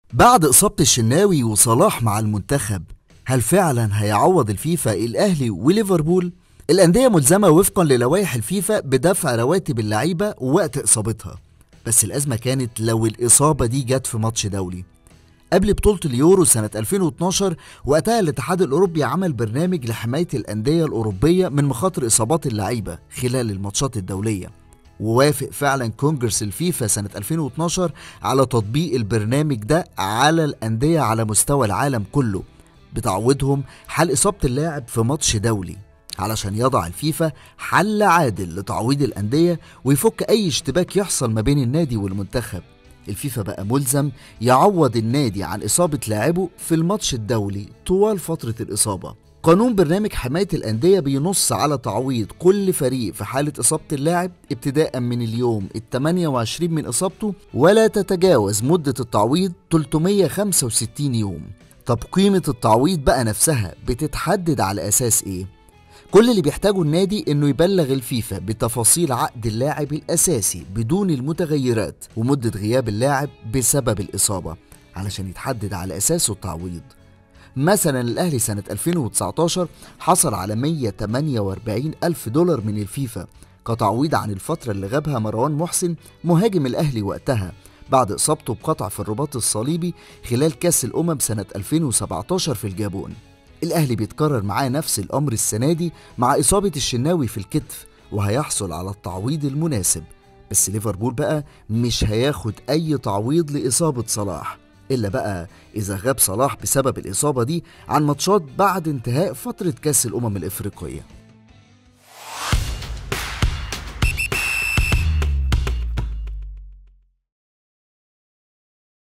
بعد إصابة الشناوي وصلاح مع المنتخب، هل فعلا هيعوض الفيفا الأهلي وليفربول؟ الأندية ملزمة وفقا للوائح الفيفا بدفع رواتب اللعيبة وقت إصابتها، بس الأزمة كانت لو الإصابة دي جت في ماتش دولي. قبل بطولة اليورو سنة 2012، وقتها الاتحاد الأوروبي عمل برنامج لحماية الأندية الأوروبية من مخاطر إصابات اللعيبة خلال الماتشات الدولية، ووافق فعلا كونجرس الفيفا سنة 2012 على تطبيق البرنامج ده على الأندية على مستوى العالم كله، بتعويضهم حال إصابة اللاعب في ماتش دولي، علشان يضع الفيفا حل عادل لتعويض الأندية ويفك أي اشتباك يحصل ما بين النادي والمنتخب. الفيفا بقى ملزم يعوض النادي عن إصابة لاعبه في الماتش الدولي طوال فترة الإصابة. قانون برنامج حماية الأندية بينص على تعويض كل فريق في حالة إصابة اللاعب ابتداء من اليوم ال28 من إصابته، ولا تتجاوز مدة التعويض 365 يوم. طب قيمة التعويض بقى نفسها بتتحدد على أساس إيه؟ كل اللي بيحتاجه النادي انه يبلغ الفيفا بتفاصيل عقد اللاعب الاساسي بدون المتغيرات ومدة غياب اللاعب بسبب الاصابة علشان يتحدد على اساسه التعويض. مثلا الاهلي سنة 2019 حصل على 148 الف دولار من الفيفا كتعويض عن الفترة اللي غابها مروان محسن مهاجم الاهلي وقتها بعد اصابته بقطع في الرباط الصليبي خلال كاس الامم سنة 2017 في الجابون. الأهلي بيتكرر معاه نفس الأمر السنة دي مع إصابة الشناوي في الكتف، وهيحصل على التعويض المناسب. بس ليفربول بقى مش هياخد أي تعويض لإصابة صلاح، إلا بقى إذا غاب صلاح بسبب الإصابة دي عن ماتشات بعد انتهاء فترة كأس الأمم الإفريقية.